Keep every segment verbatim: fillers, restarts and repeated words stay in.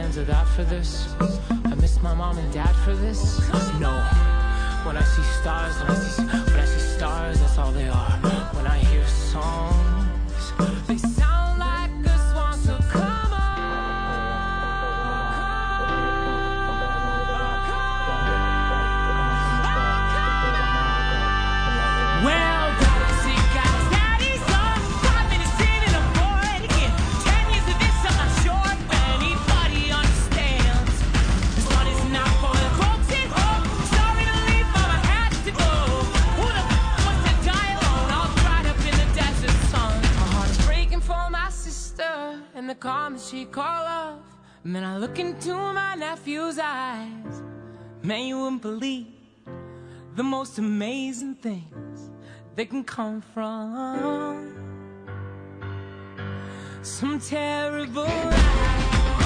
hands or that for this. I miss my mom and dad for this. No. When I see stars, when I see, when I see stars, that's all they are. When I hear songs, they sound like a swan, so come on. Well, the comments she call off. Man, I look into my nephew's eyes. Man, you wouldn't believe the most amazing things that can come from some terrible lies.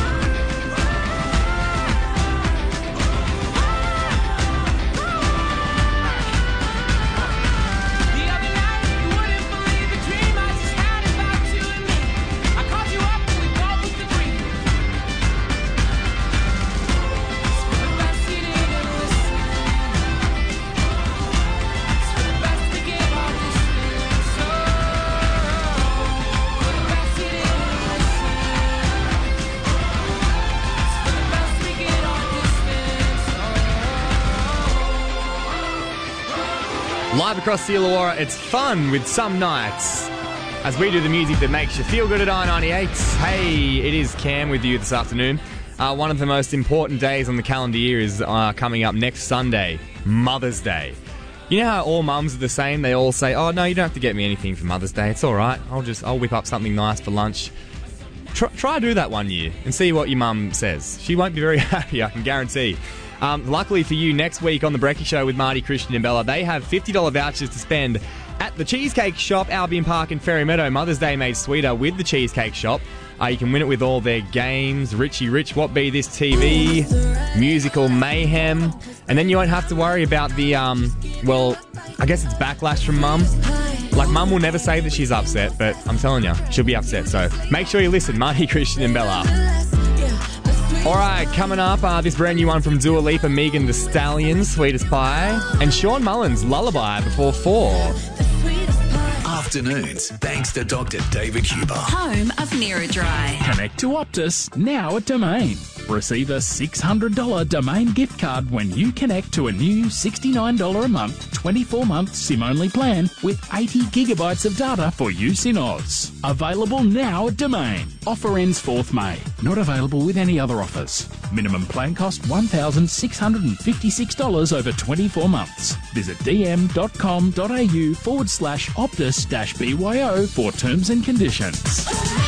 Live across the Illawarra, it's fun with some nights as we do the music that makes you feel good at I ninety-eight. Hey, it is Cam with you this afternoon. Uh, one of the most important days on the calendar year is uh, coming up next Sunday, Mother's Day. You know how all mums are the same? They all say, oh, no, you don't have to get me anything for Mother's Day. It's all right. I'll just, I'll whip up something nice for lunch. Try, try do that one year and see what your mum says. She won't be very happy, I can guarantee. Um, luckily for you, next week on The Brekkie Show with Marty, Christian and Bella, they have fifty dollars vouchers to spend at the Cheesecake Shop, Albion Park in Ferry Meadow. Mother's Day made sweeter with the Cheesecake Shop. Uh, you can win it with all their games, Richie Rich, What Be This T V, Musical Mayhem, and then you won't have to worry about the, um, well, I guess it's backlash from Mum. Like, Mum will never say that she's upset, but I'm telling you, she'll be upset. So make sure you listen, Marty, Christian and Bella. All right, coming up, uh, this brand new one from Dua Lipa, Megan Thee Stallion, Sweetest Pie, and Sean Mullins, Lullaby before four. Afternoons, thanks to Doctor David Huber. Home of Miradry. Connect to Optus, now at Domain. Receive a six hundred dollars Domain gift card when you connect to a new sixty-nine dollars a month, twenty-four month SIM-only plan with eighty gigabytes of data for use in Oz. Available now at Domain. Offer ends fourth May. Not available with any other offers. Minimum plan cost one thousand six hundred fifty-six dollars over twenty-four months. Visit dm.com.au forward slash Optus dash BYO for terms and conditions.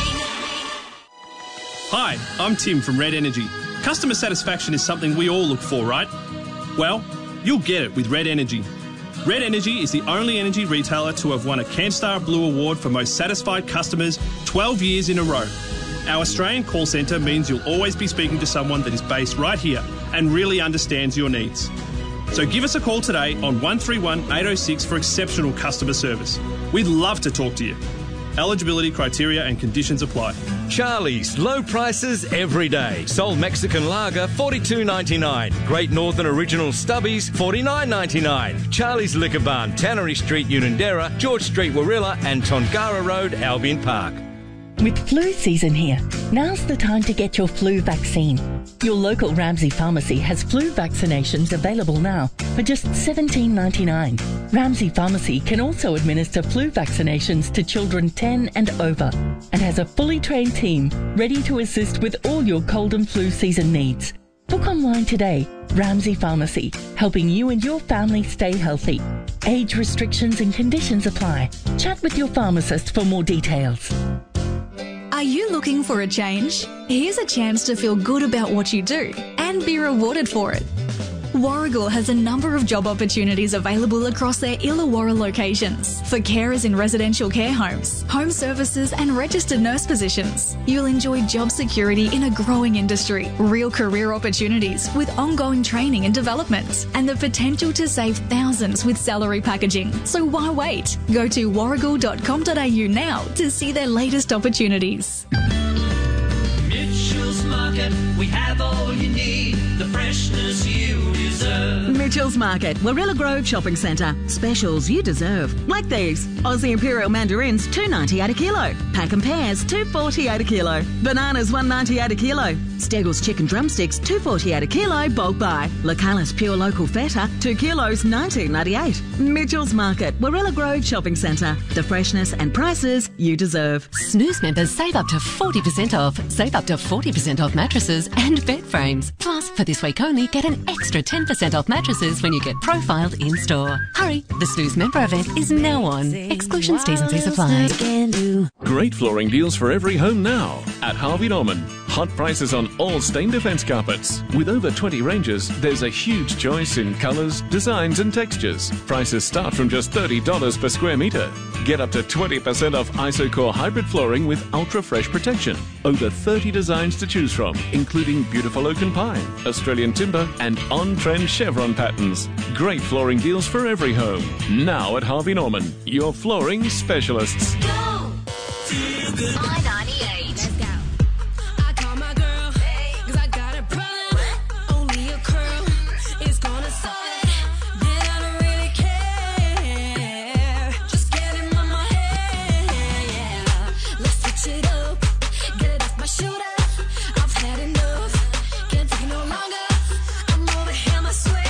Hi, I'm Tim from Red Energy. Customer satisfaction is something we all look for, right? Well, you'll get it with Red Energy. Red Energy is the only energy retailer to have won a Canstar Blue Award for most satisfied customers twelve years in a row. Our Australian call centre means you'll always be speaking to someone that is based right here and really understands your needs. So give us a call today on one three one, eight oh six for exceptional customer service. We'd love to talk to you. Eligibility criteria and conditions apply. Charlie's, low prices every day. Sold Mexican lager, forty-two ninety-nine. Great Northern Original Stubbies, forty-nine ninety-nine. Charlie's Liquor Barn, Tannery Street, Unanderra, George Street, Warilla and Tongara Road, Albion Park. With flu season here, now's the time to get your flu vaccine. Your local Ramsay pharmacy has flu vaccinations available now for just seventeen ninety-nine. Ramsay Pharmacy can also administer flu vaccinations to children ten and over and has a fully trained team ready to assist with all your cold and flu season needs. Book online today. Ramsay Pharmacy, helping you and your family stay healthy. Age restrictions and conditions apply. Chat with your pharmacist for more details. Are you looking for a change? Here's a chance to feel good about what you do and be rewarded for it. Warragul has a number of job opportunities available across their Illawarra locations for carers in residential care homes, home services and registered nurse positions. You'll enjoy job security in a growing industry, real career opportunities with ongoing training and development, and the potential to save thousands with salary packaging. So why wait? Go to warragul dot com dot a u now to see their latest opportunities. Mitchell's Market Aircheck, we have all you need, the freshness you deserve. Mitchell's Market, Warilla Grove Shopping Centre. Specials you deserve. Like these. Aussie Imperial Mandarins, two dollars ninety-eight a kilo. Pack and pears, two dollars forty-eight a kilo. Bananas, one dollars ninety-eight a kilo. Steggles chicken drumsticks, two dollars forty-eight a kilo, bulk buy. Localis Pure Local Feta, two kilos, nineteen ninety-eight. Mitchell's Market, Warilla Grove Shopping Centre. The freshness and prices you deserve. Snooze members save up to forty percent off. Save up to forty percent off mattresses and bed frames. Plus, for this week only, get an extra ten percent off mattresses when you get profiled in store. Hurry, the Snooze member event is now on. Exclusions, T's and C's apply. Great flooring deals for every home now at Harvey Norman. Hot prices on all stain defence carpets. With over twenty ranges, there's a huge choice in colours, designs and textures. Prices start from just thirty dollars per square metre. Get up to twenty percent off IsoCore hybrid flooring with ultra fresh protection. Over thirty designs to choose from, including beautiful oak and pine, Australian timber and on-trend chevron patterns. Great flooring deals for every home. Now at Harvey Norman, your flooring specialists. i ninety-eight. Let's go. I call my girl, cause I got a problem. Only a curl is gonna solve it. Then I don't really care. Just get him on my head, yeah. Let's switch it up. Get it off my shoulder. I've had enough. Can't take it no longer. I'm over him, I swear.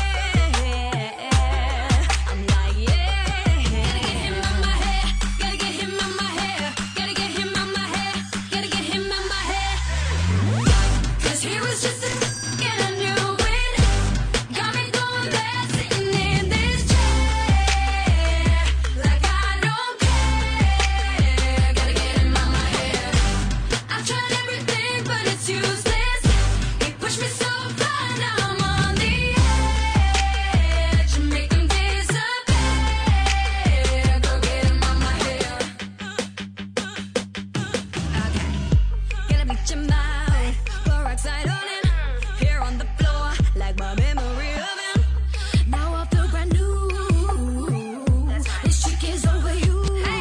I'm like, yeah. Gotta get him on my head. Gotta get him on my head. Gotta get him on my head. Gotta get him on my head. Cause he was just a and I knew it. Got me going back, sitting in this chair. Like I don't care. Gotta get him on my head. I've tried everything, but it's useless. He pushed me so far, now I'm on the edge. Make him disappear. Go get him on my head. Gotta bleach him out, peroxide on him. Here on the floor, like my memory of him. Now I feel brand new. This trick is over you.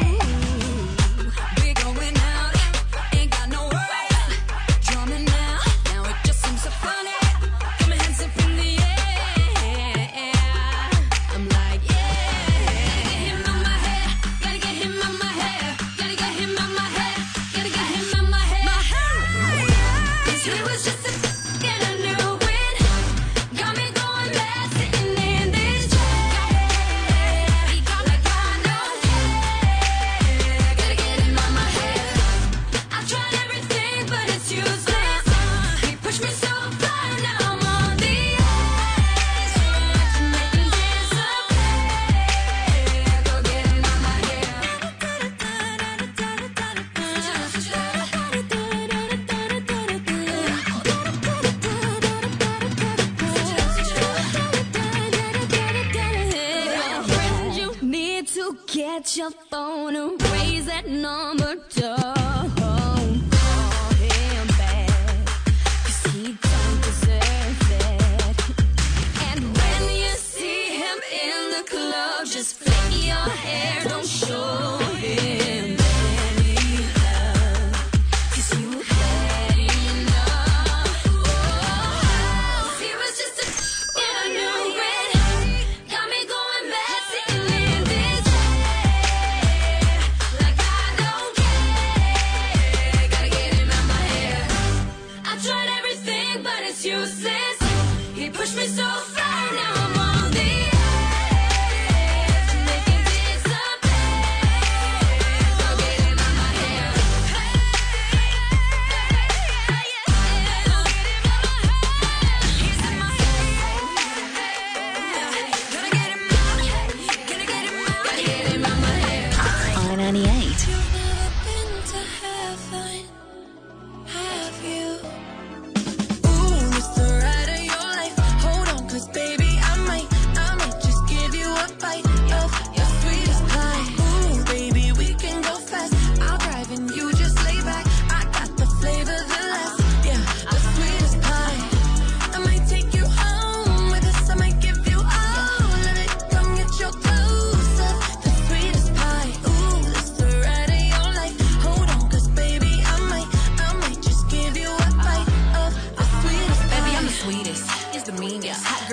We're going out, ain't got no worries. Drumming now, now it just seems so funny. Got my hands up in the air. I'm like, yeah. Gotta get him on my head. Gotta get him on my head. Gotta get him on my head. Gotta get him on my head. Cause he was just a and I knew it. Got me going back, sitting in this chair. He got like I don't care. Gotta get him on my head. I've tried everything, but it's useless. He pushed me so far, now I'm on the edge. Make him disappear. Go get him on my head. You need to get your phone and raise that number. Don't call him back, cause he don't deserve it. And when you see him in the club, just flick your hair, don't show him any love, cause you had enough. Oh, he was just a and I knew it. Got me going back, sitting in this chair. Like I don't care. Gotta get him out my head. I tried everything, but it's useless. He pushed me so far, now I'm on the edge. Make him disappear. Go get him out my head. He's in my head. Gotta get him out. Gotta get him out. Gotta get him out my head. i ninety-eight. You've never been to heaven, have you? Ooh, it's the ride of your life. Hold on, cause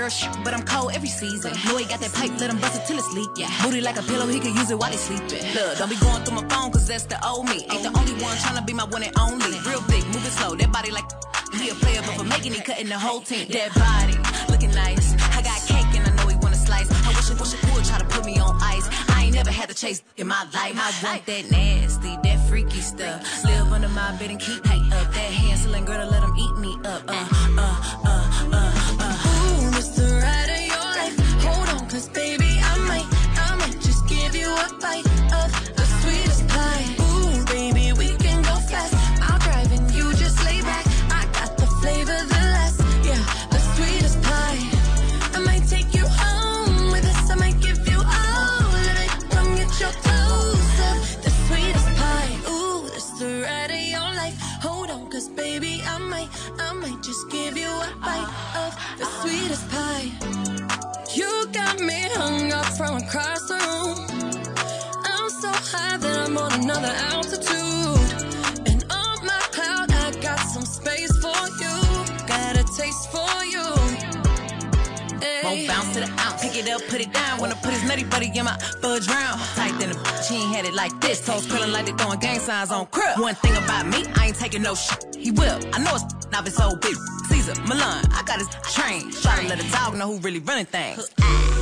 first, but I'm cold every season. Know he got that pipe, let him bust it till it's leak. Yeah. Booty like a pillow, he could use it while he sleeping. Look, don't be going through my phone, cause that's the old me. Ain't the only one tryna be my one and only. Real big, moving slow, that body like he a player, but for making it, cutting the whole team. That body, looking nice. I got cake and I know he wanna slice. I wish I wish I would try to put me on ice. I ain't never had to chase in my life. I want that nasty, that freaky stuff. Live under my bed and keep me up. That Hansel and Gretel, let him eat me up. Uh, uh, uh, uh, uh. Ooh, it's the ride of your life. Hold on, cause baby, I might, I might just give you a bite of the sweetest pie. Ooh, baby, we can go fast. I'll drive and you just lay back. I got the flavor, the last, yeah, the sweetest pie. I might take you home with us. I might give you all of it. Come get your toes up. The sweetest pie. Ooh, it's the ride of your life. Hold on, cause baby, I might, I might just give you a bite of the sweetest pie. You got me hung up from across the room. I'm so high that I'm on another altitude. And on my cloud, I got some space for you. Got a taste for you. Won't bounce to the ounce, pick it up, put it down. Wanna put his nutty buddy in my fudge round. Tight than a bitch, he ain't had it like this. Toes curling like they throwing gang signs on crib. One thing about me, I ain't taking no shit. He will, I know it's not his old bitch. Caesar, Milan, I got his train. Try to let a dog know who really running things.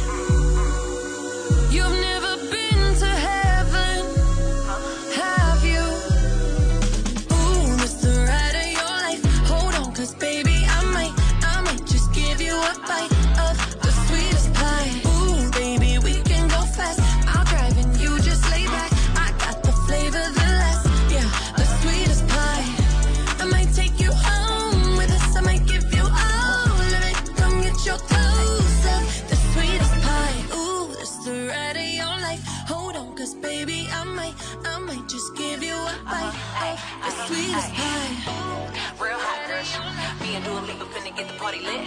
You've never been to heaven, have you? Ooh, it's the ride of your life. Hold on, cause baby, I might, I might just give you a bite of the sweetest pie. Ooh, baby, we can go fast. I'll drive and you just lay back. I got the flavor, the last, yeah, the sweetest pie. I might take you home with us. I might give you all of it. Come get your toes up. The sweetest pie. Ooh, it's the ride of your life. Hold on, cause baby, I might, I might just give you a bite of the sweetest pie. Real hot girl, me and Dua Lipa finna get the party lit.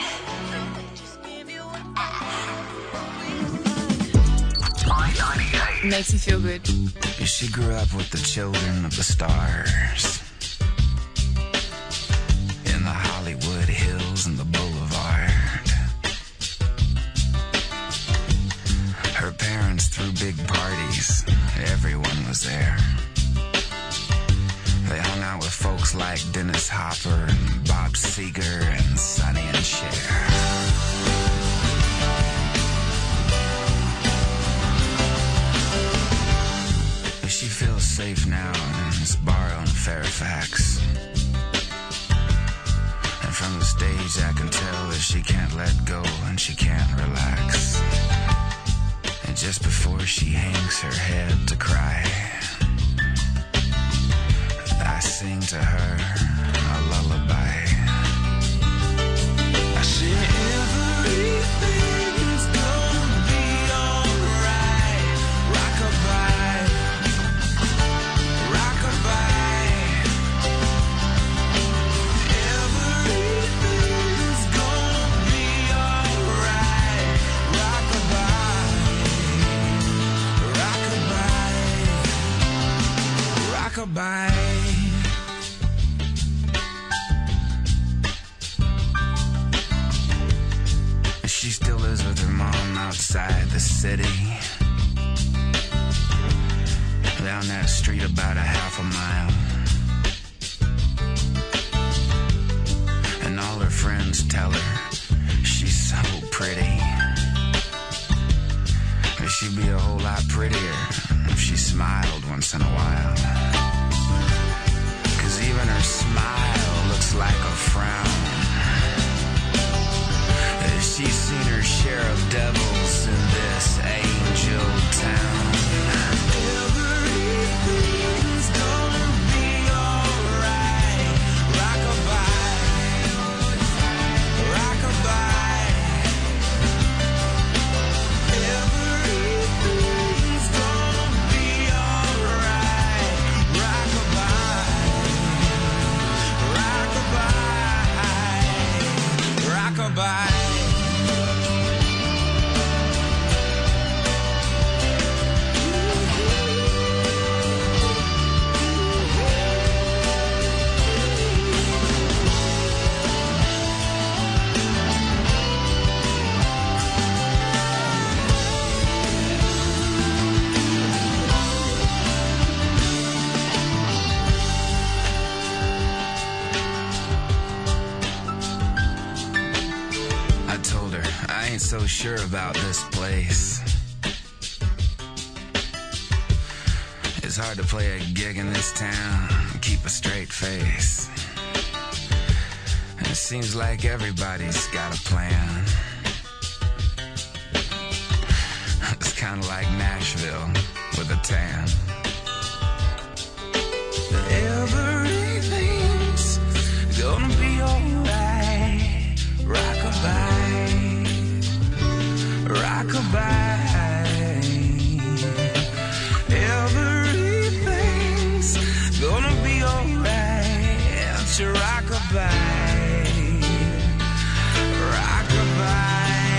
i ninety-eight Makes me feel good. She grew up with the children of the stars in the Hollywood Hills and the Boulevard. Her parents threw big parties. Everyone was there. They hung out with folks like Dennis Hopper and Bob Seger and Sonny and Cher. She feels safe now in this bar on Fairfax. And from the stage I can tell that she can't let go and she can't relax. And just before she hangs her head to cry, I sing to her a lullaby. I sing everything's gonna be alright. Rockabye, rockabye. Everything's gonna be alright. Rockabye, rockabye, rockabye. She still lives with her mom outside the city, down that street about a half a mile. And all her friends tell her she's so pretty. But she'd be a whole lot prettier if she smiled once in a while. 'Cause even her smile looks like a frown. She's seen her share of devils in this angel town. Everything's gonna be alright. Rockabye, rockabye. Everything's gonna be alright. so sure about this place. It's hard to play a gig in this town and keep a straight face. And it seems like everybody's got a plan. It's kind of like Nashville with a tan. Everything's gonna be alright. Rockabye, rockabye. Everything's gonna be alright. It's your rockabye, rockabye.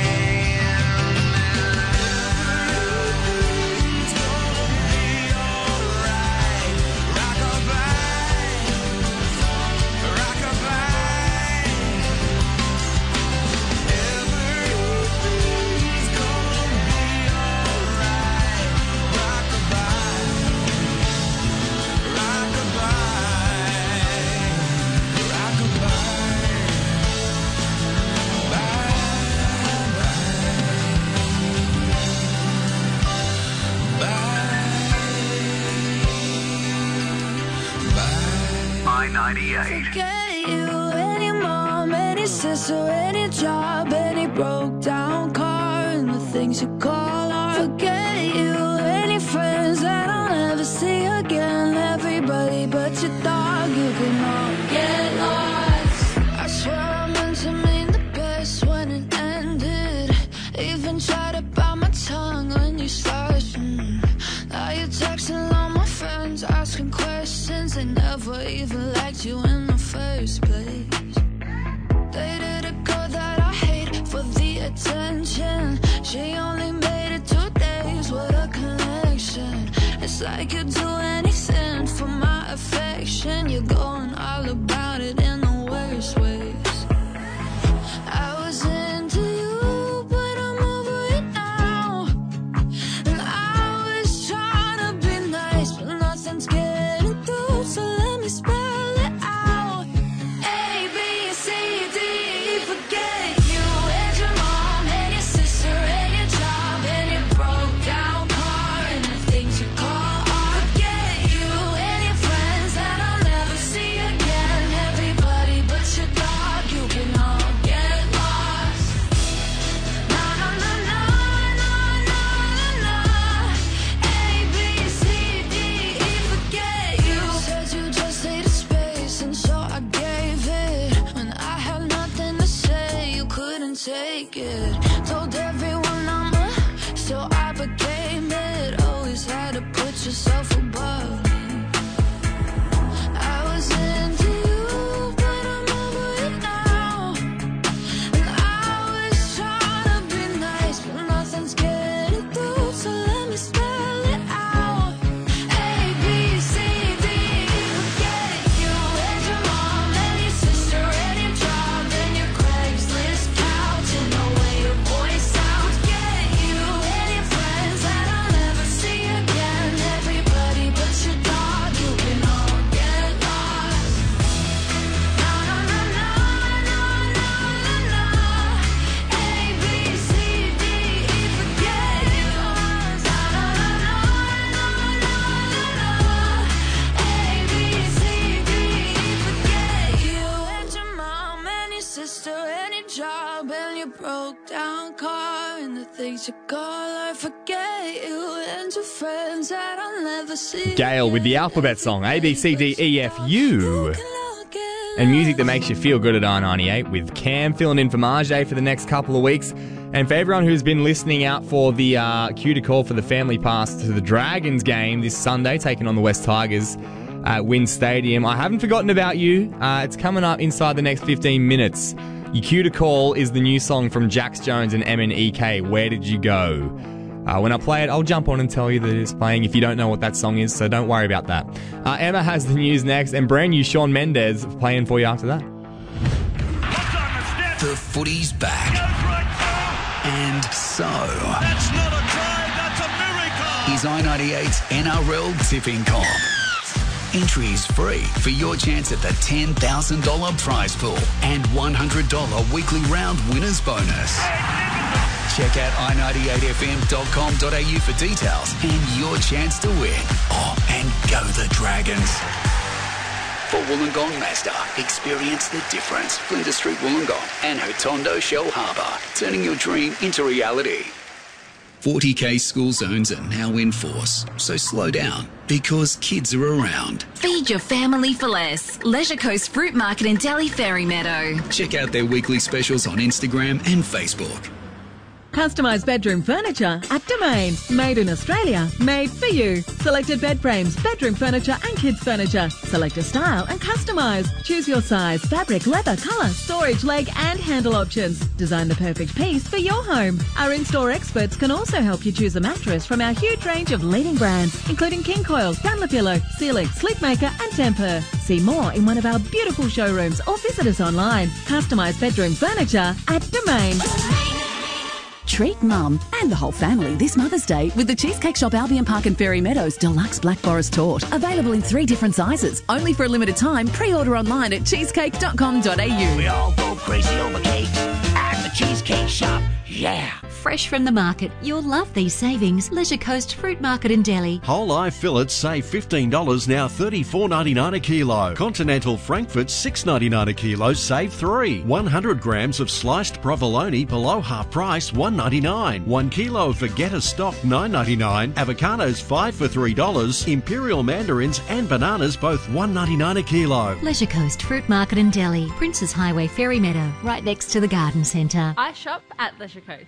i ninety-eight. Forget you and your mom and your sister and your job and your broke down car and the things you call art. Forget you and your friends that I'll never see again. Everybody but your dog, you can all get lost. I swear I meant to mean the best when it ended. Even tried to bite my tongue when you started. Mm. Now you're texting all my friends, asking questions. They never even liked you in the first place. Dated a girl that I hate for the attention. She only made it two days with a connection. It's like you'd do anything for my affection. You're going all about it in the worst ways. I was into you, but I'm over it now. And I was trying to be nice, but nothing's getting through. So let me spell it out. A, B, C, D, E, forget you and your mom and your sister and your job and your broke down car and the things you call art. Forget you and your friends that I'll never see again. Everybody but your dog, you can all get lost. No, no, no, no, no, no, no, no. A, B, C, D, E, forget you. Said you just needed space and so I gave it. When I had nothing to say, you couldn't take it. Told everyone I'm a, so I became it. Always had to put yourself above me. I was into you, but I'm over it now. And I was trying to be nice, but nothing's getting through. So let me spell it out. A, B, C, D, E, forget you and your mom and your sister and your job and your Craigslist couch and the way your voice sounds. Get you and your friends that I'll never see again. Everybody but your dog, you can all get lost. No, no, no, no, no, no, no, no. A, B, C, D, E, forget you. No, no, no, no, no, no, no. A, B, C, D, E, forget you and your mom and your sister and your job and your broke down car and the things you call art. Forget you and your friends that I'll never see. Gail with the alphabet song, A, B, C, D, E, F, U. And music that makes you feel good at I ninety-eight with Cam filling in for Marjay for the next couple of weeks. And for everyone who's been listening out for the uh, cue to call for the family pass to the Dragons game this Sunday, taking on the West Tigers at Wynn Stadium, I haven't forgotten about you. Uh, it's coming up inside the next fifteen minutes. Your cue to call is the new song from Jax Jones and M N E K, Where Did You Go? Uh, when I play it, I'll jump on and tell you that it's playing if you don't know what that song is, so don't worry about that. Uh, Emma has the news next, and brand new Shawn Mendes playing for you after that. The footy's back. And so... That's not a trade, that's a miracle! Is I ninety-eight's N R L Tipping Comp. Entry is free for your chance at the ten thousand dollars prize pool and one hundred dollars weekly round winners bonus. Check out i ninety-eight f m dot com dot a u for details and your chance to win. Oh, and go the Dragons. For Wollongong Mazda, experience the difference. Flinders Street, Wollongong and Hotondo Shell Harbour, turning your dream into reality. forty k school zones are now in force, so slow down because kids are around. Feed your family for less. Leisure Coast Fruit Market in Delhi Ferry Meadow. Check out their weekly specials on Instagram and Facebook. Customised bedroom furniture at Domain. Made in Australia, made for you. Selected bed frames, bedroom furniture and kids furniture. Select a style and customise. Choose your size, fabric, leather, colour, storage, leg and handle options. Design the perfect piece for your home. Our in-store experts can also help you choose a mattress from our huge range of leading brands, including King Coil, Dunlopillow, Sealy, Sleepmaker and Tempur. See more in one of our beautiful showrooms or visit us online. Customised bedroom furniture at Domain. Treat Mum and the whole family this Mother's Day with the Cheesecake Shop Albion Park and Ferry Meadows Deluxe Black Forest Torte. Available in three different sizes. Only for a limited time. Pre-order online at cheesecake dot com dot a u. We all go crazy over cake at the Cheesecake Shop. Yeah. Fresh from the market, you'll love these savings. Leisure Coast Fruit Market in Delhi. Whole live fillets save fifteen dollars, now thirty-four ninety-nine a kilo. Continental Frankfurt six ninety-nine a kilo, save three. one hundred grams of sliced provolone below half price, one ninety-nine. one kilo of Vegeta stock, nine ninety-nine. Avocados five for three dollars. Imperial mandarins and bananas both one ninety-nine a kilo. Leisure Coast Fruit Market in Delhi. Princes Highway Ferry Meadow, right next to the garden centre. I shop at Leisure Coast.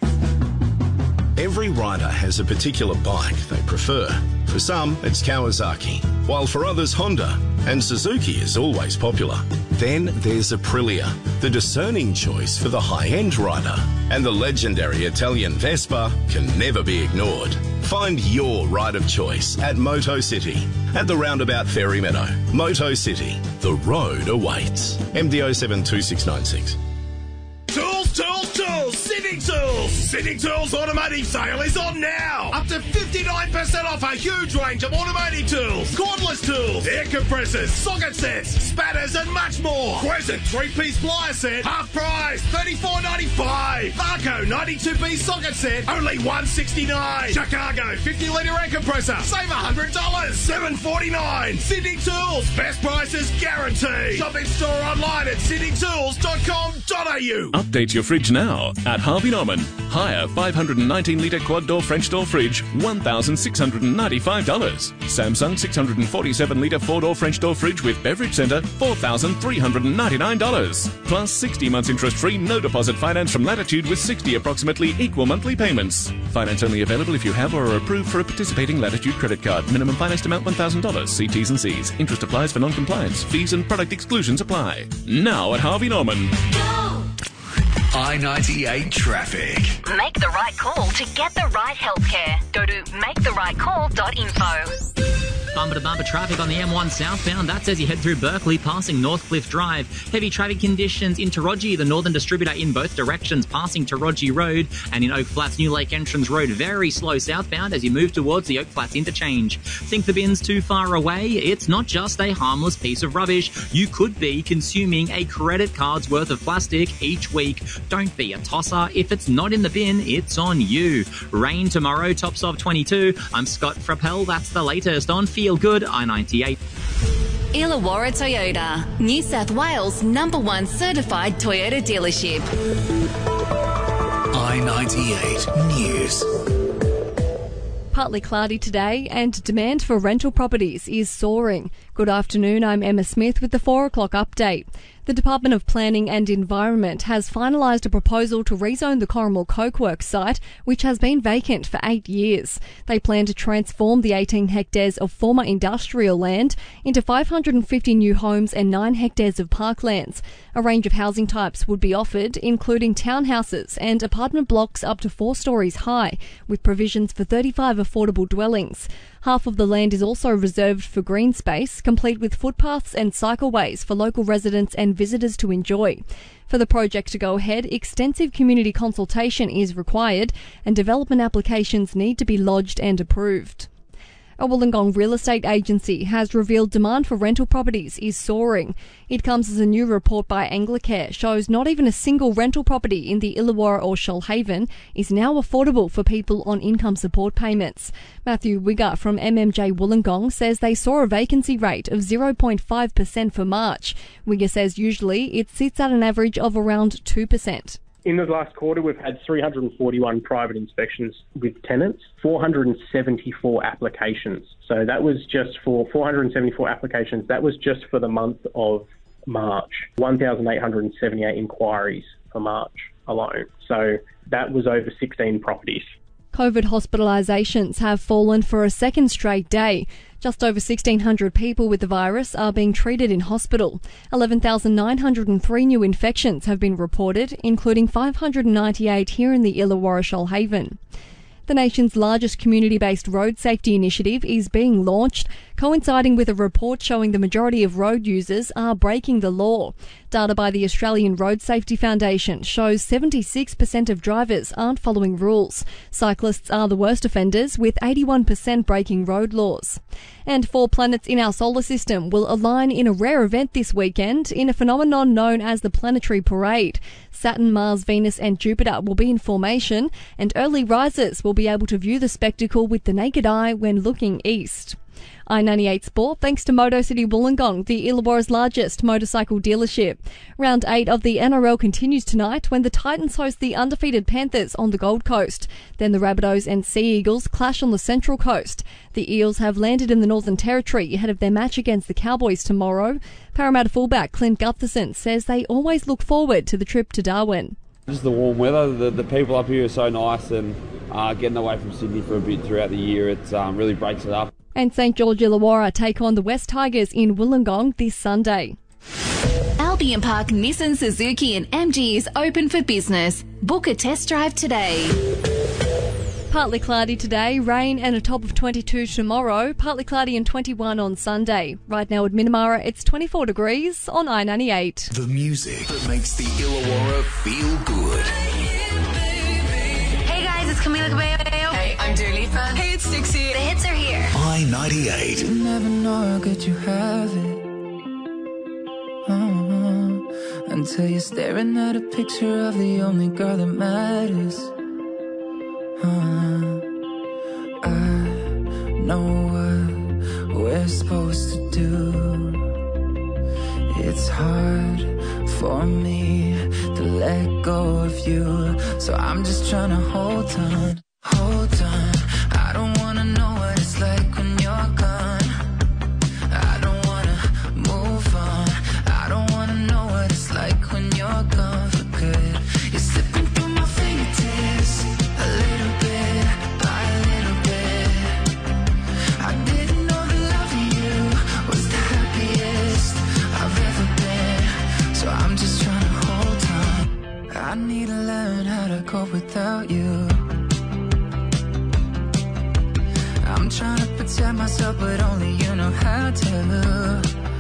Every rider has a particular bike they prefer. For some, it's Kawasaki, while for others, Honda. And Suzuki is always popular. Then there's Aprilia, the discerning choice for the high-end rider. And the legendary Italian Vespa can never be ignored. Find your ride of choice at Moto City, at the roundabout Ferry Meadow. Moto City, the road awaits. M D O seven two six nine six. Tools, tools, tools! Sitting Tools! Sitting Tools automotive sale is on now! Up to fifty-nine percent off a huge range of automotive tools, cordless tools, air compressors, socket sets, spatters and much more! Crescent three-piece plier set, half price, thirty-four ninety-five. Varco ninety-two piece socket set, only one sixty-nine. Chicago fifty litre air compressor, save one hundred dollars, seven forty-nine. Sitting Tools, best prices guaranteed. Shop in store online at sitting tools dot com dot a u. Update your fridge now at Harvey Norman. Hire five hundred nineteen litre quad door French door fridge, one thousand six hundred ninety-five dollars. Samsung six hundred forty-seven litre four door French door fridge with beverage centre, four thousand three hundred ninety-nine dollars. Plus sixty months interest free, no deposit finance from Latitude with sixty approximately equal monthly payments. Finance only available if you have or are approved for a participating Latitude credit card. Minimum finance amount one thousand dollars. See T's and C's. Interest applies for non-compliance. Fees and product exclusions apply. Now at Harvey Norman. i ninety-eight traffic. Make the right call to get the right healthcare. Go to make the right call dot info. Bumper to bumper traffic on the M one southbound. That's as you head through Berkeley, passing Northcliffe Drive. Heavy traffic conditions in Taroji, the northern distributor in both directions, passing Taroji Road, and in Oak Flats, New Lake Entrance Road. Very slow southbound as you move towards the Oak Flats interchange. Think the bin's too far away? It's not just a harmless piece of rubbish. You could be consuming a credit card's worth of plastic each week. Don't be a tosser. If it's not in the bin, it's on you. Rain tomorrow, tops of twenty-two. I'm Scott Frappel. That's the latest on Feel Good I ninety-eight. Illawarra Toyota, New South Wales' number one certified Toyota dealership. i ninety-eight News. Partly cloudy today and demand for rental properties is soaring. Good afternoon, I'm Emma Smith with the four o'clock update. The Department of Planning and Environment has finalised a proposal to rezone the Corrimal Cokeworks site, which has been vacant for eight years. They plan to transform the eighteen hectares of former industrial land into five hundred fifty new homes and nine hectares of parklands. A range of housing types would be offered, including townhouses and apartment blocks up to four storeys high, with provisions for thirty-five affordable dwellings. Half of the land is also reserved for green space, complete with footpaths and cycleways for local residents and visitors to enjoy. For the project to go ahead, extensive community consultation is required and development applications need to be lodged and approved. A Wollongong real estate agency has revealed demand for rental properties is soaring. It comes as a new report by Anglicare shows not even a single rental property in the Illawarra or Shoalhaven is now affordable for people on income support payments. Matthew Wigger from M M J Wollongong says they saw a vacancy rate of zero point five percent for March. Wigger says usually it sits at an average of around two percent. In the last quarter, we've had three hundred forty-one private inspections with tenants, four hundred seventy-four applications. So that was just for four hundred seventy-four applications. That was just for the month of March. one thousand eight hundred seventy-eight inquiries for March alone. So that was over sixteen properties. COVID hospitalisations have fallen for a second straight day. Just over sixteen hundred people with the virus are being treated in hospital. eleven thousand nine hundred three new infections have been reported, including five hundred ninety-eight here in the Illawarra Shoalhaven. The nation's largest community-based road safety initiative is being launched, coinciding with a report showing the majority of road users are breaking the law. Data by the Australian Road Safety Foundation shows seventy-six percent of drivers aren't following rules. Cyclists are the worst offenders, with eighty-one percent breaking road laws. And four planets in our solar system will align in a rare event this weekend in a phenomenon known as the Planetary Parade. Saturn, Mars, Venus and Jupiter will be in formation, and early risers will be able to view the spectacle with the naked eye when looking east. i ninety-eight Sport, thanks to Moto City Wollongong, the Illawarra's largest motorcycle dealership. Round eight of the N R L continues tonight when the Titans host the undefeated Panthers on the Gold Coast. Then the Rabbitohs and Sea Eagles clash on the Central Coast. The Eels have landed in the Northern Territory ahead of their match against the Cowboys tomorrow. Parramatta fullback Clint Gutherson says they always look forward to the trip to Darwin. Just the warm weather, the, the people up here are so nice, and uh, getting away from Sydney for a bit throughout the year, it um, really breaks it up. And St George Illawarra take on the West Tigers in Wollongong this Sunday. Albion Park Nissan, Suzuki and M G is open for business. Book a test drive today. Partly cloudy today, rain and a top of twenty-two tomorrow, partly cloudy and twenty-one on Sunday. Right now at Minamara, it's twenty-four degrees on i ninety-eight. The music that makes the Illawarra feel good. Hey guys, it's Camila Cabello. Hey, I'm Dua Lipa. Hey, it's Dixie. The hits are here. i ninety-eight. You never know how good you have it. Uh-huh. Until you're staring at a picture of the only girl that matters. Uh, I know what we're supposed to do. It's hard for me to let go of you, so I'm just trying to hold on, hold on. I don't wanna know what it's like when you're gone. I don't wanna move on. I don't wanna know what it's like when you're gone for good. You're slipping through my fingertips a little bit by a little bit. I didn't know the love of you was the happiest I've ever been, so I'm just trying to hold on. I need to learn how to cope without you. I'm trying to protect myself, but only you know how to.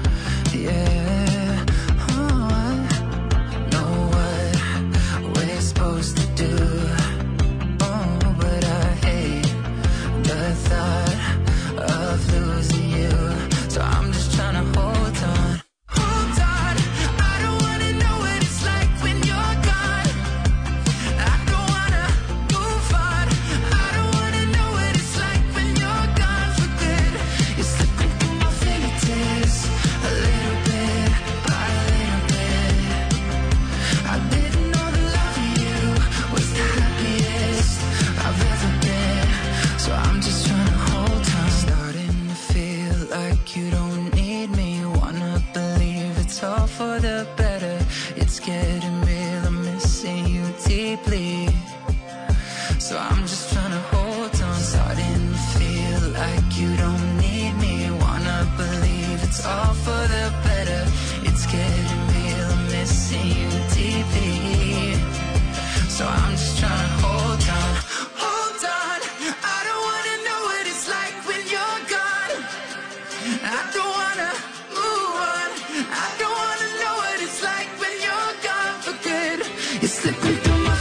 Yeah, oh, I know what we're supposed to do. Oh, but I hate the thought of losing you, so I'm just trying to hold on. Hold on, I don't wanna know what it's like when you're gone. I don't wanna move on. I don't wanna know what it's like when you're gone for good. You're slipping through my fingertips a little bit by a little bit. I didn't know the love of you was the happiest I've ever been, so I'm just trying to hold on. Starting to feel like you don't need me. Wanna believe it's all for the better. It's getting real, I'm missing you deeply, so I'm just trying to hold on. Starting to feel like you don't need me. Wanna believe it's all for the better. It's getting real, I'm missing you deeply, so I'm just trying to hold on. Hold on, I don't wanna know what it's like when you're gone. I don't wanna move on. I don't wanna know what it's like when you're gone for good. You're slipping through my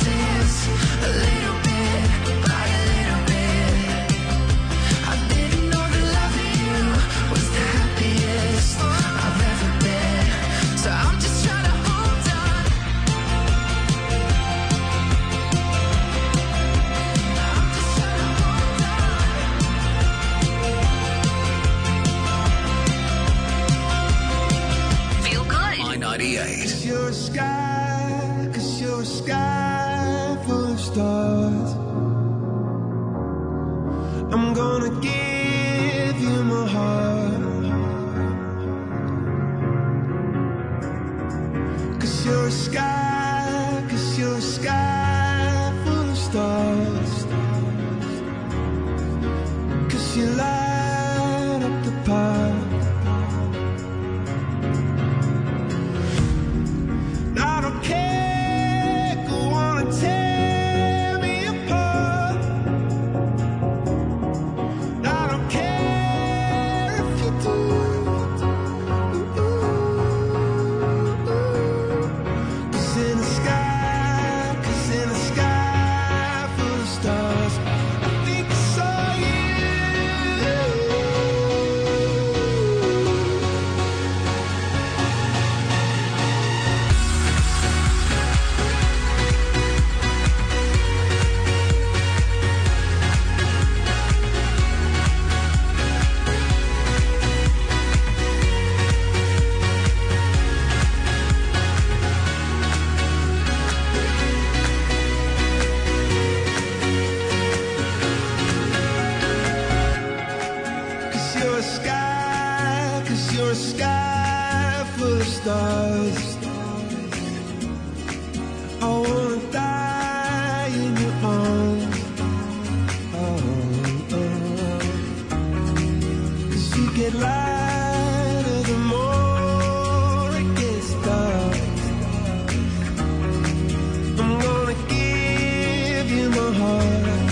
fingertips a little bit by a little bit. I didn't know ninety-eight. Cause you're a sky, cause you're a sky full of stars. I'm gonna give you my heart. Cause you're a sky, cause you're a sky full of stars. Cause you light up the path. I don't care, go on and tear me apart. I don't care if you do. Cause in the sky, cause in the sky full of stars, I think I saw you. Cause you're a sky, cause you're a sky full of stars. I wanna die in your arms. Oh, oh. Cause you get lighter the more it gets dark. I'm gonna give you my heart.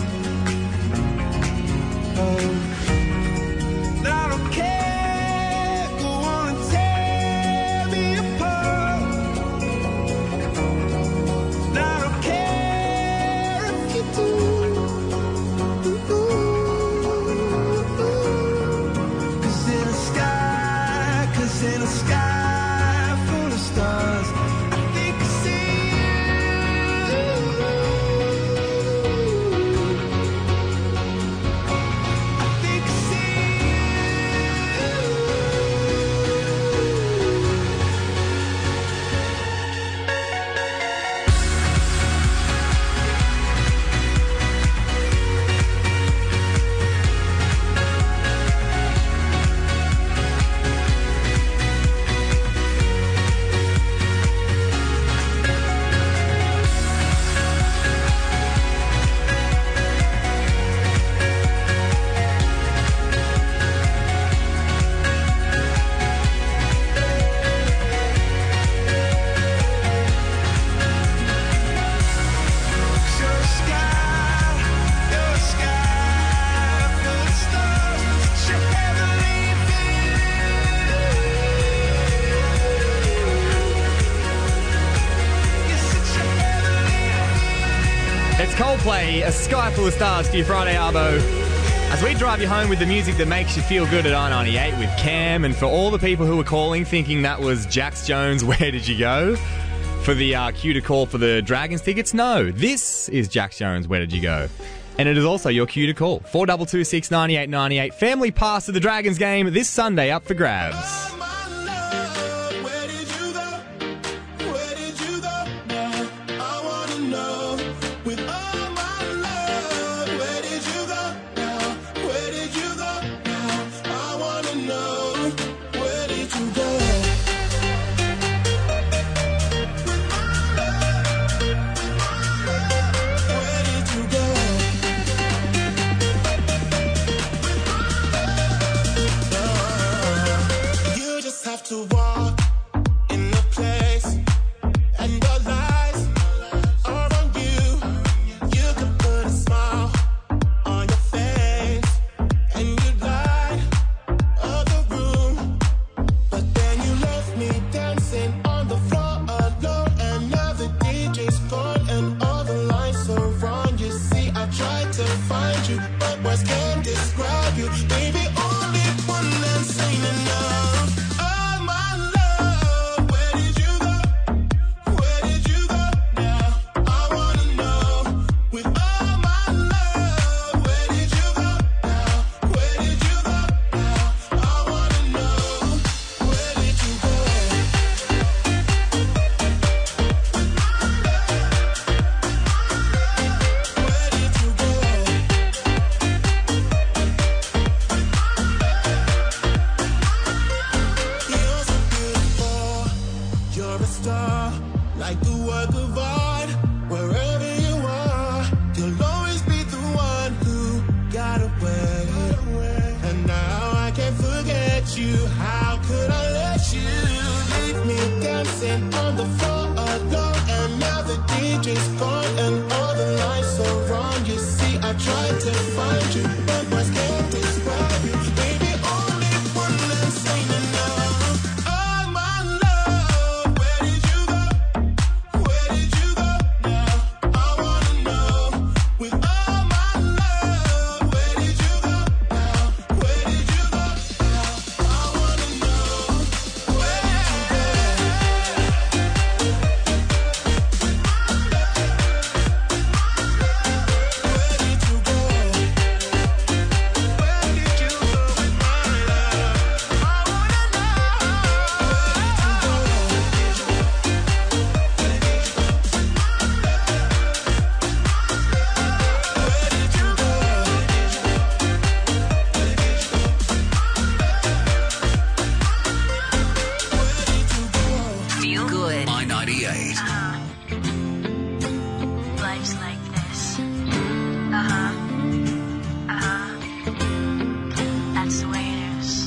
Oh. I don't care, go on and tear me apart. I don't care if you do. Cause in the sky, cause in the sky full of stars, I think I see you. I think I see It's Coldplay, A Sky Full of Stars for your Friday Arvo. As we drive you home with the music that makes you feel good at I ninety-eight with Cam, and for all the people who were calling thinking that was Jax Jones, Where Did You Go? For the uh, cue to call for the Dragons tickets, no, this is Jax Jones, Where Did You Go? And it is also your cue to call. four two two six, nine eight nine eight. Family pass to the Dragons game this Sunday up for grabs. To walk in the place, and your lights are on you. You could put a smile on your face, and you light up the room. But then you left me dancing on the floor alone, and now the D J's gone, and all the lights are wrong. You see, I tried to find you, but words can't describe you. Baby, only one dance ain't enough. a star, like a work of art. Wherever you are, you'll always be the one who got away. And now I can't forget you. How could I let you leave me dancing on the floor alone? And now the D J's gone and all the lights are wrong. You see, I tried to find you, but my skin describe you. Baby, only one less ain't enough. Oh, my love, where did you go? Where did you go now? I wanna know. With all my love, where did you go now? Where did you go now? I wanna know. Where did you go? Where did you go? Where did you go with my love? I wanna know. Feel good. I ninety-eight. Life's like this. Uh-huh. Uh-huh. That's the way it is.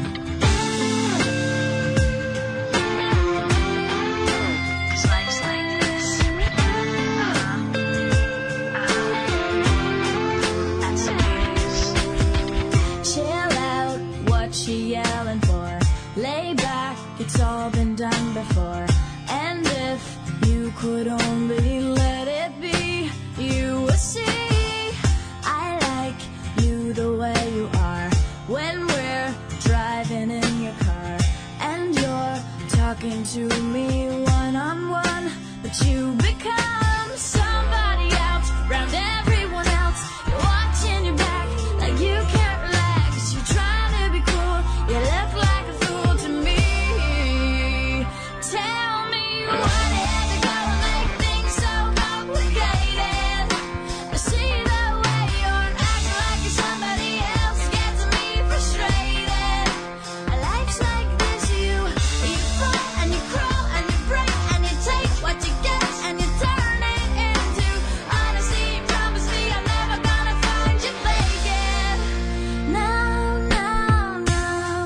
Cause life's like this. Uh-huh. Uh-huh. That's the way it is. Chill out, what you yelling for? Lay back, it's all been done before. And if you could only let it be, you would see I like you the way you are. When we're driving in your car and you're talking to me one on one, but you become somebody else round everyone else. You're watching your back like you can't relax. You're trying to be cool, you look like a fool to me. Tell me what had to go and make things so complicated. I see the way you're acting like you're somebody else gets me frustrated. Life's like this, you you fall and you crawl and you break and you take what you get and you turn it into honesty. Promise me I'm never gonna find you faking. No, no, no.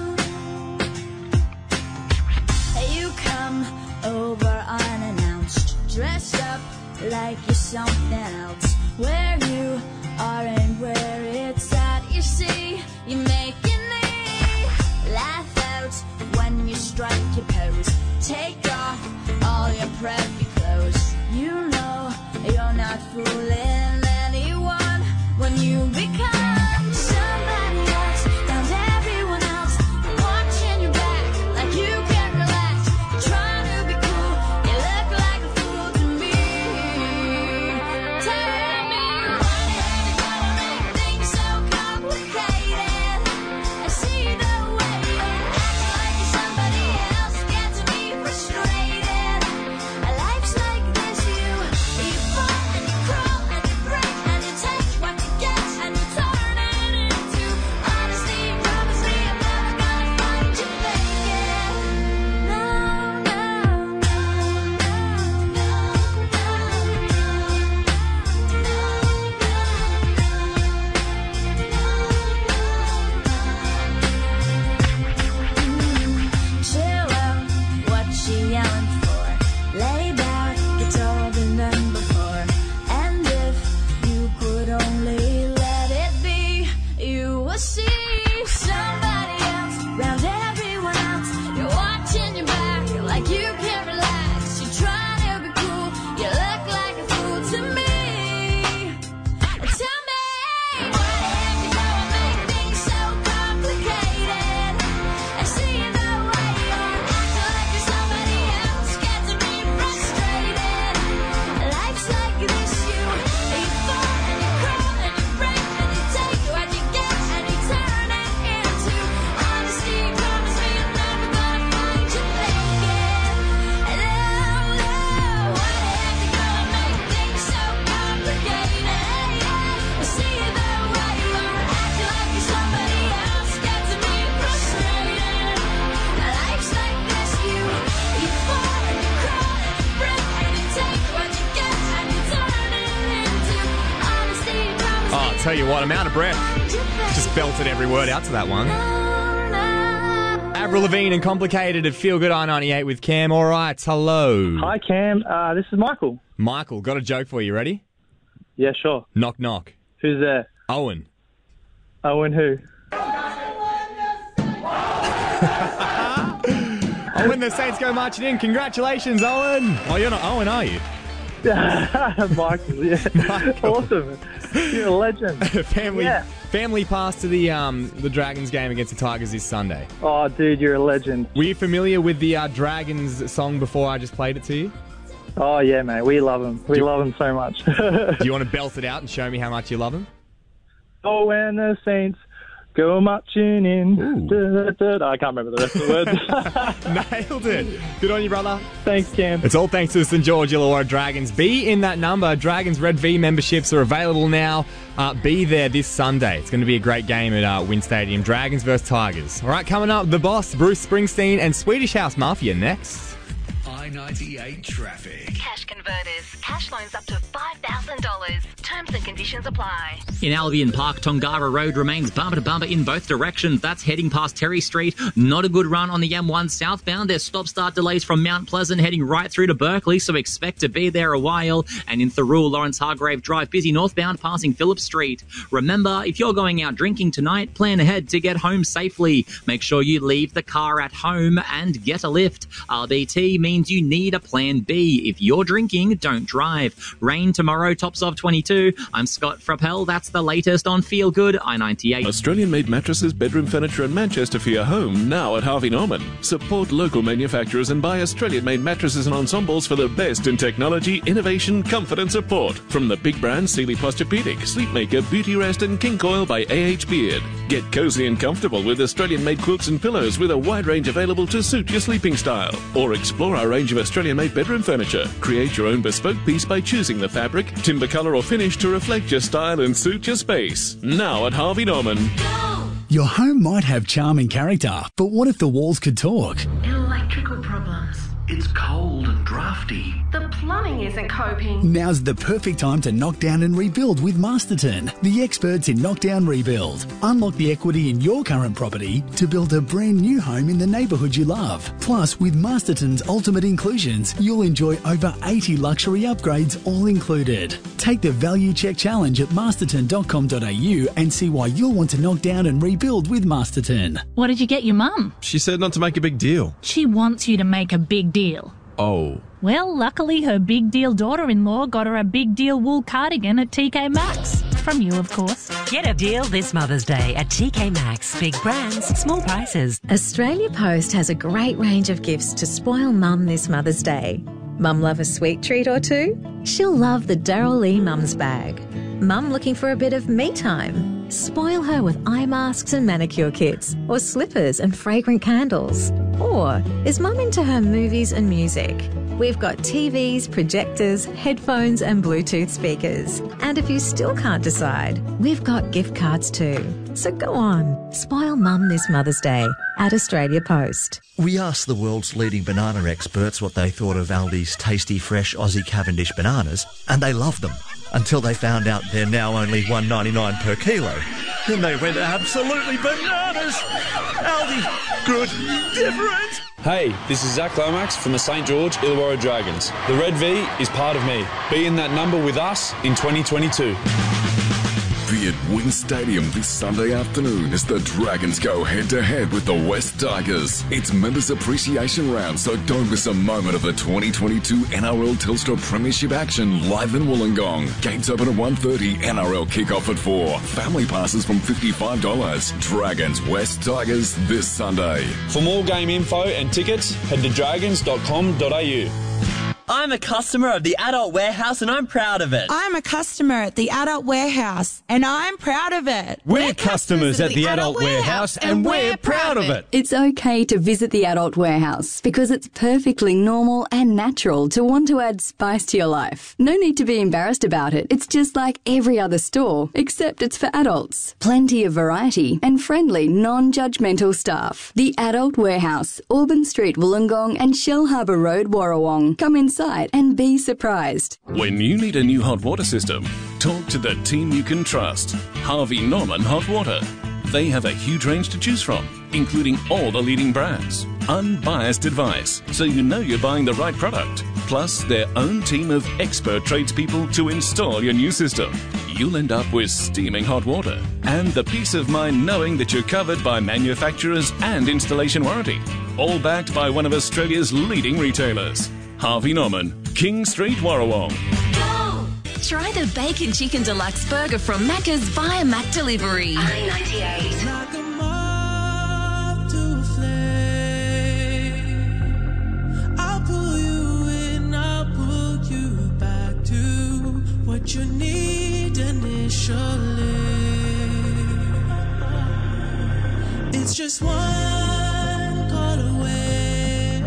You come over unannounced, dressed up like you're something else. Where you are and where it's at, you see, you're making me laugh out when you strike your pose. Take off all your preppy clothes. You know you're not fooling anyone when you become somebody else round everyone else. You're watching your back like you can't relax. You're trying to be cool, you look like a fool to me. Tell me what had to go and make things so complicated. I see the way you're acting like you're somebody else gets me frustrated. Life's like this, you you fall and you crawl and you break and you take what you get and you turn it into honesty. Promise me I'm never gonna find you faking. No, no, no, no, chill out, what you yelling for? Lay back, it's all been done before. And if you could only let it be, you will see somebody else round everyone else. You're watching your back like you can't relax. You're trying to be cool, you look like a fool to me. Tell me what had to go and make things so complicated. I see the way you're acting like you're somebody else Tell you what, I'm out of breath. Just belted every word out to that one. Avril Lavigne and Complicated at Feel Good I ninety-eight with Cam. All right, hello. Hi, Cam. Uh, this is Michael. Michael, got a joke for you. Ready? Yeah, sure. Knock, knock. Who's there? Owen. Owen who? Owen, the Saints go marching in. Congratulations, Owen. Oh, you're not Owen, are you? Michael, yeah. Michael. Awesome. You're a legend. family Yeah. family pass to the um the Dragons game against the Tigers this Sunday. Oh, dude, you're a legend. Were you familiar with the uh, Dragons song before I just played it to you? Oh, yeah, mate. We love him. We Do- love him so much. Do you want to belt it out and show me how much you love him? Oh, when the Saints go marching in. Da, da, da. I can't remember the rest of the words. Nailed it. Good on you, brother. Thanks, Cam. It's all thanks to the St George Illawarra Dragons. Be in that number. Dragons Red V memberships are available now. Uh, be there this Sunday. It's going to be a great game at uh, Wynn Stadium. Dragons versus Tigers. All right, coming up, The Boss, Bruce Springsteen, and Swedish House Mafia next. I ninety-eight traffic. Cash Converters. Cash loans up to five thousand dollars. Terms and conditions apply. In Albion Park, Tongara Road remains bumper to bumper in both directions. That's heading past Terry Street. Not a good run on the M one southbound. There's stop-start delays from Mount Pleasant heading right through to Berkeley, so expect to be there a while. And in Thurrool, Lawrence Hargrave Drive, busy northbound passing Phillip Street. Remember, if you're going out drinking tonight, plan ahead to get home safely. Make sure you leave the car at home and get a lift. R B T means you need a plan B. If you're drinking, don't drive. Rain tomorrow, tops of twenty-two. I'm Scott Frappel. That's the latest on Feel Good I ninety-eight. Australian-made mattresses, bedroom furniture and Manchester for your home now at Harvey Norman. Support local manufacturers and buy Australian-made mattresses and ensembles for the best in technology, innovation, comfort and support. From the big brands Sealy Posturepedic, Sleepmaker, Beauty Rest and King Coil by A H Beard. Get cozy and comfortable with Australian-made quilts and pillows with a wide range available to suit your sleeping style. Or explore our range of Australian-made bedroom furniture. Create your own bespoke piece by choosing the fabric, timber colour or finish to reflect your style and suit your space. Now at Harvey Norman. Your home might have charm and character, but what if the walls could talk? Electrical problems. It's cold and drafty. The plumbing isn't coping. Now's the perfect time to knock down and rebuild with Masterton, the experts in knockdown rebuild. Unlock the equity in your current property to build a brand new home in the neighbourhood you love. Plus, with Masterton's ultimate inclusions, you'll enjoy over eighty luxury upgrades all included. Take the Value Check Challenge at masterton dot com dot a u and see why you'll want to knock down and rebuild with Masterton. What did you get your mum? She said not to make a big deal. She wants you to make a big deal. Oh. Well, luckily her big deal daughter-in-law got her a big deal wool cardigan at T K Maxx. From you, of course. Get a deal this Mother's Day at T K Maxx. Big brands, small prices. Australia Post has a great range of gifts to spoil Mum this Mother's Day. Mum love a sweet treat or two? She'll love the Daryl Lee Mum's Bag. Mum looking for a bit of me time? Spoil her with eye masks and manicure kits, or slippers and fragrant candles. Or is Mum into her movies and music? We've got T Vs, projectors, headphones and Bluetooth speakers. And if you still can't decide, we've got gift cards too. So go on, spoil Mum this Mother's Day at Australia Post. We asked the world's leading banana experts what they thought of Aldi's tasty, fresh Aussie Cavendish bananas, and they loved them. Until they found out they're now only one dollar ninety-nine per kilo. Then they went absolutely bananas! Aldi, good, different! Hey, this is Zach Lomax from the St George Illawarra Dragons. The Red V is part of me. Be in that number with us in twenty twenty-two. Be at Wynn Stadium this Sunday afternoon as the Dragons go head-to-head with the West Tigers. It's Members Appreciation Round, so don't miss a moment of the twenty twenty-two N R L Telstra Premiership action live in Wollongong. Gates open at one thirty, N R L kick-off at four. Family passes from fifty-five dollars. Dragons West Tigers this Sunday. For more game info and tickets, head to dragons dot com dot a u. I'm a customer of the Adult Warehouse and I'm proud of it. I'm a customer at the Adult Warehouse and I'm proud of it. We're, we're customers, customers at the, the Adult, Adult Warehouse and, and we're proud of it. It's okay to visit the Adult Warehouse because it's perfectly normal and natural to want to add spice to your life. No need to be embarrassed about it. It's just like every other store, except it's for adults. Plenty of variety and friendly, non-judgmental staff. The Adult Warehouse, Auburn Street, Wollongong and Shell Harbour Road, Warrawong. Come inside and be surprised. When you need a new hot water system, Talk to the team you can trust. Harvey Norman Hot Water. They have a huge range to choose from, including all the leading brands. Unbiased advice, so you know you're buying the right product. Plus, their own team of expert tradespeople to install your new system. You'll end up with steaming hot water and the peace of mind knowing that you're covered by manufacturers and installation warranty. All backed by one of Australia's leading retailers. Harvey Norman, King Street, Warrawong. Try the Bacon Chicken Deluxe Burger from Macca's via Mac Delivery. i ninety-eight. Like a moth to a flame. I'll pull you in, I'll pull you back to what you need initially. It's just one call away,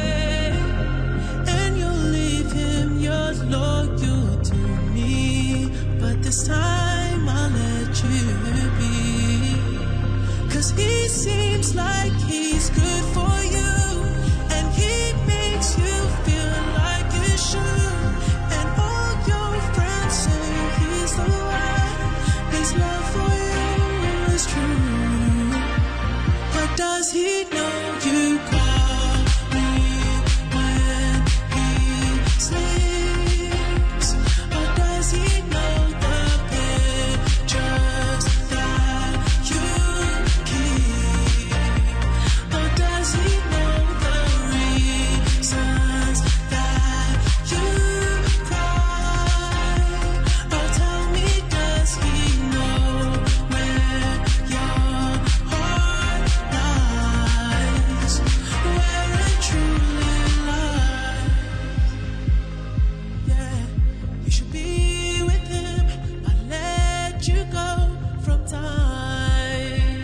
and you'll leave him your loyal to me. But this time I'll let you be, 'cause he seems like he's good for you, and he makes you feel like you should. And all your friends say he's the one, his love for you is true. But does he know you call me when he sleeps? Or does he know the pictures that you keep? Or does he know the reasons that you cry? Or tell me, does he know where your heart lies, where it truly lies? Yeah, you should be with him. I let you go from time.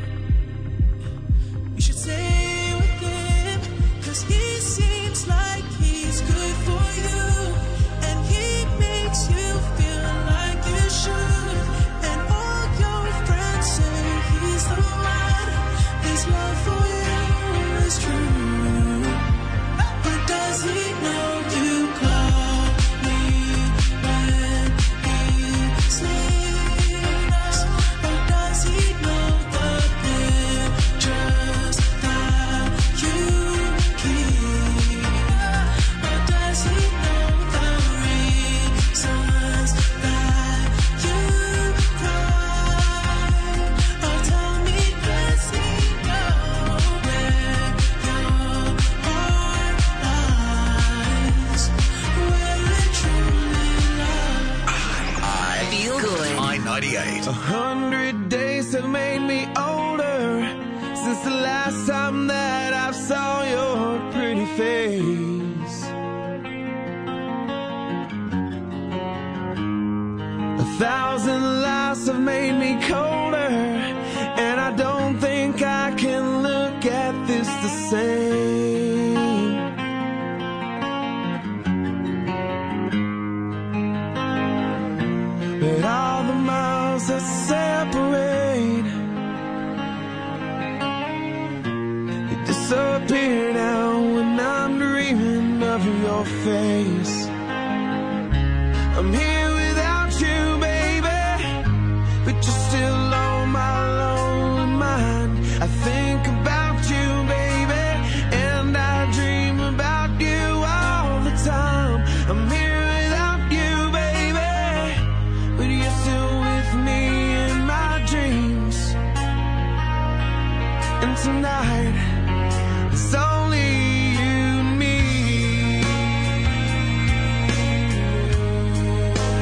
You should stay with him, 'cause he seems like he's good for you, and he makes you feel like you should. And all your friends say he's the one, his love for you is true. But does he know you call me when he sleeps? Or does he know the pictures that you keep? Or does he know the reasons that you cry? Or tell me, does he know where your heart lies, where it truly lies? I Feel good. I ninety-eight. A hundred days have made me older since the last time that I saw your pretty face. A thousand lives have made me colder, and I don't think I can look at this the same. But all the miles that separate, you disappear now when I'm dreaming of your face. I'm here without you, baby, but you're still on my lonely mind. I think about you, baby, and I dream about you all the time. I'm here without you, baby, but you're still with me in my dreams. And tonight, it's only you and me.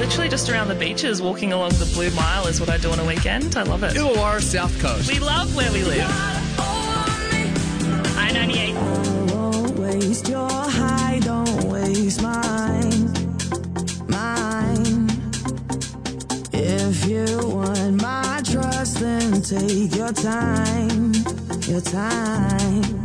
literally just around the beaches, walking along the Blue Mile is what I do on a weekend. I love it. Illawarra, South Coast. We love where we live. I ninety-eight. Won't waste your high, don't waste mine, mine. If you want my trust, then take your time, your time.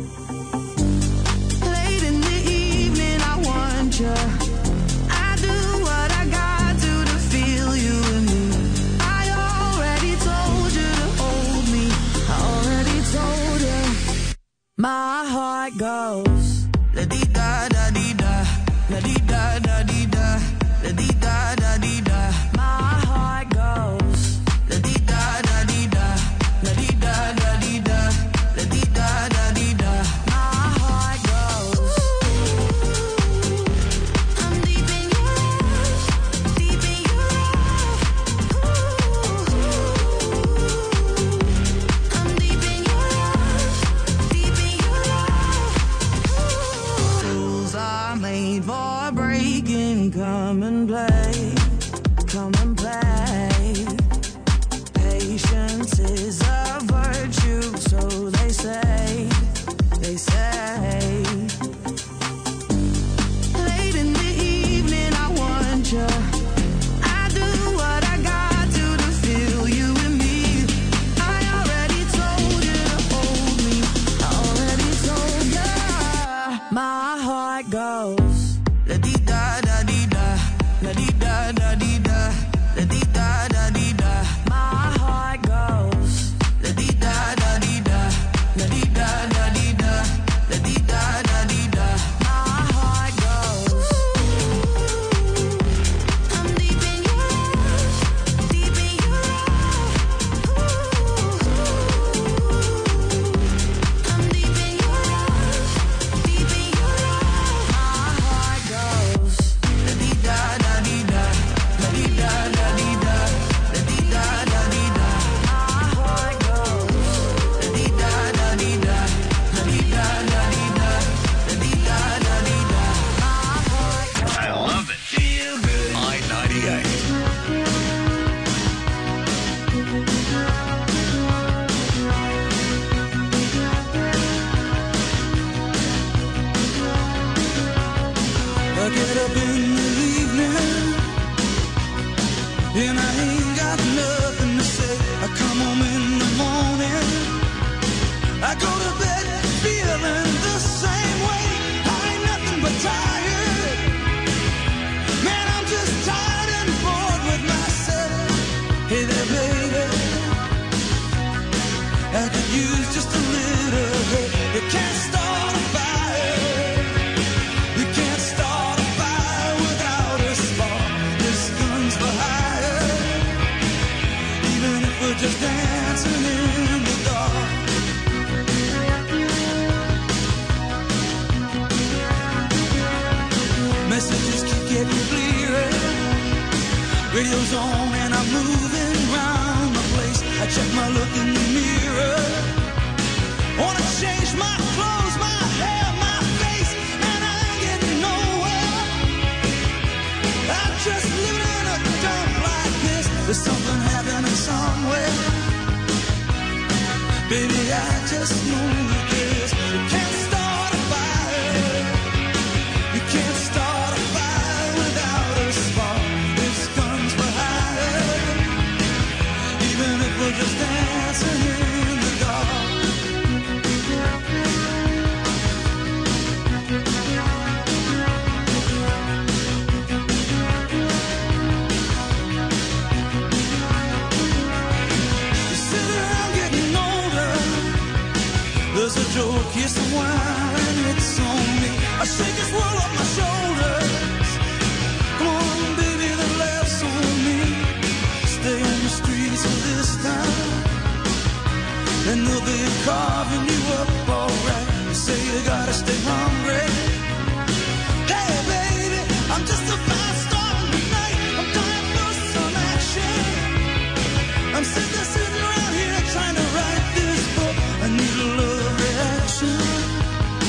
Late in the evening, I want you. I do what I got to to feel you and me. I already told you to hold me. I already told you. My heart goes la dee da da dee da, la dee da da dee da, la dee da da dee da. My heart goes la dee da da dee da, la dee da da dee da, la dee da da dee da. My heart goes. I'm deep in your love, deep in your love. I'm deep in your love, deep in your love. Rules are made for breaking. Come and play, come and play. Patience is a virtue, so they say, they say. Late in the evening, I want you. I do what I got to to feel you and me. I already told you to hold me. I already told you. My heart goes la dee da da dee da, la dee da da dee da, la dee da da dee da. My heart goes la dee da da dee da, la dee da da dee da, la dee da da dee da. My heart goes. I'm deep in your love, deep in your love. I'm deep in your love, deep in your love. My heart goes la dee da da dee da, la dee da da dee da, la dee da da dee da. My heart goes la dee da da dee da, la dee da da dee da, la dee da da dee da. My heart goes. I love it. Feel good. I ninety-eight. I get up in the evening and I ain't got nothing to say. I come home in the morning, I go to bed feeling the same way. I ain't nothing but tired. Man, I'm just tired and bored with myself. Hey there, baby, I could use just a little help. You can't start a fire. You can't start a fire without a spark. This gun's for hire. Even if we're just dancing in the dark. Messages keep getting clearer. Radio's on and I'm moving round the place. I check my look in the mirror. Wanna change my clothes, my hair, my face, and I ain't getting nowhere. I'm just living in a dump like this. There's something happening somewhere. Baby, I just know this. You can't start a fire. You can't start a fire without a spark. This gun's for hire. Even if we're just dancing in the dark. You sit around getting older. There's a joke, here's some wine, and it's on me. I shake this world off my shoulders. Come on, baby, the laughs on me. Stay on the streets of this town, and they'll be carving you up alright. You say you gotta stay hungry. Hey, baby, I'm just about starting tonight. I'm dying for some action. I'm sitting, sitting around here trying to write this book. I need a love reaction.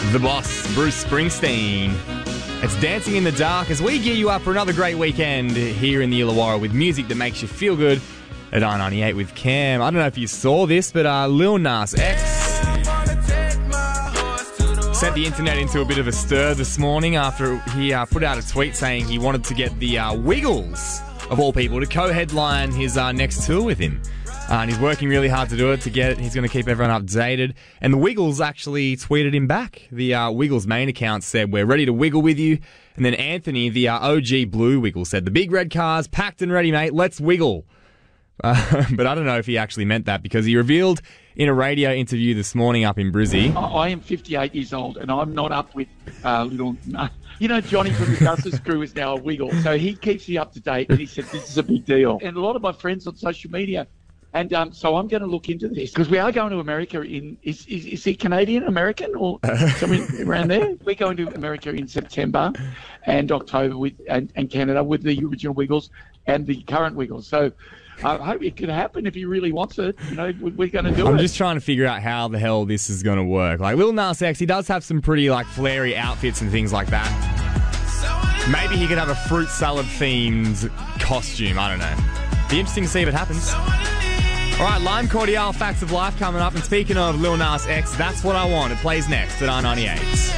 The boss, Bruce Springsteen. It's Dancing in the Dark as we gear you up for another great weekend here in the Illawarra with music that makes you feel good at I ninety-eight with Cam. I don't know if you saw this, but uh, Lil Nas X sent the internet into a bit of a stir this morning after he uh, put out a tweet saying he wanted to get the uh, Wiggles, of all people, to co-headline his uh, next tour with him. Uh, and he's working really hard to do it, to get it. He's going to keep everyone updated. And the Wiggles actually tweeted him back. The uh, Wiggles main account said, "We're ready to wiggle with you." And then Anthony, the uh, O G Blue Wiggle, said, "The big red car's packed and ready, mate. Let's wiggle." Uh, but I don't know if he actually meant that, because he revealed in a radio interview this morning up in Brizzy. I, I am fifty-eight years old and I'm not up with uh, little... Uh, you know, Johnny from the Justice Crew is now a Wiggle. So he keeps you up to date, and he said this is a big deal. And a lot of my friends on social media... And um, so I'm going to look into this, because we are going to America in, is is, is he Canadian, American, or something around there? We're going to America in September and October with and, and Canada with the original Wiggles and the current Wiggles. So I hope it can happen if he really wants it. You know, we're going to do I'm it. I'm just trying to figure out how the hell this is going to work. Like, Lil Nas X, he does have some pretty, like, flary outfits and things like that. Maybe he could have a fruit salad-themed costume. I don't know. Be interesting to see if it happens. All right, Lime Cordiale Facts of Life coming up. And speaking of Lil Nas X, That's What I Want. It plays next at I ninety-eight.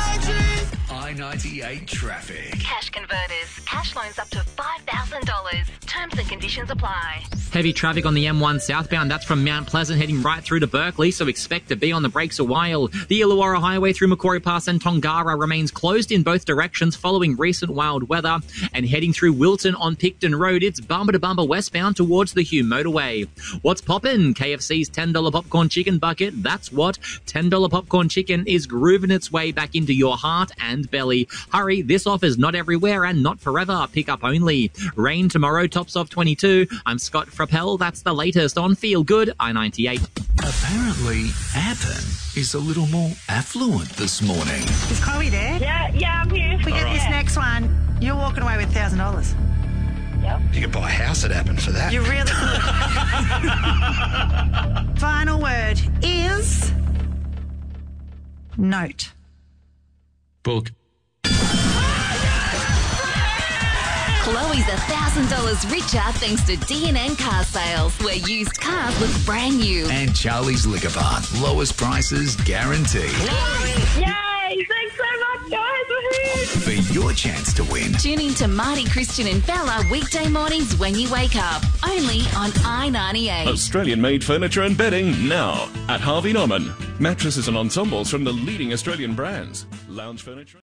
I ninety-eight traffic. Cash converters. Cash loans up to five thousand dollars. Terms and conditions apply. Heavy traffic on the M one southbound. That's from Mount Pleasant heading right through to Berkeley, so expect to be on the brakes a while. The Illawarra Highway through Macquarie Pass and Tongara remains closed in both directions following recent wild weather. And heading through Wilton on Picton Road, it's bumper to bumper westbound towards the Hume Motorway. What's poppin'? K F C's ten dollar popcorn chicken bucket. That's what. ten dollar popcorn chicken is grooving its way back into your heart and belly. Hurry, this offer's not everywhere and not forever. Pick up only. Rain tomorrow, tops of twenty-two. I'm Scott Frappel. That's the latest on Feel Good I ninety-eight. Apparently, Appen is a little more affluent this morning. Is Chloe there? Yeah, yeah, I'm here. We get All this right. next one. You're walking away with one thousand dollars. Yep. You could buy a house at Appen for that. You really could. Final word is note. Book. Chloe's one thousand dollars richer thanks to D and N Car Sales, where used cars look brand new. And Charlie's Liquor Bar. Lowest prices guaranteed. Yay! Thanks so much, guys. Woohoo! For your chance to win. Tune in to Marty, Christian and Bella weekday mornings when you wake up. Only on I ninety-eight. Australian-made furniture and bedding now at Harvey Norman. Mattresses and ensembles from the leading Australian brands. Lounge furniture.